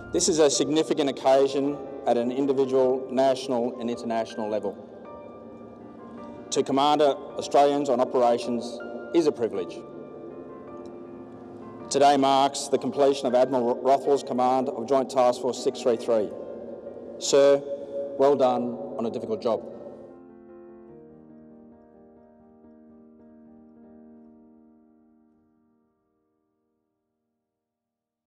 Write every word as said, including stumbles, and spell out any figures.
This is a significant occasion at an individual, national and international level. To command Australians on operations is a privilege. Today marks the completion of Admiral Rothwell's command of Joint Task Force six three three. Sir, well done on a difficult job.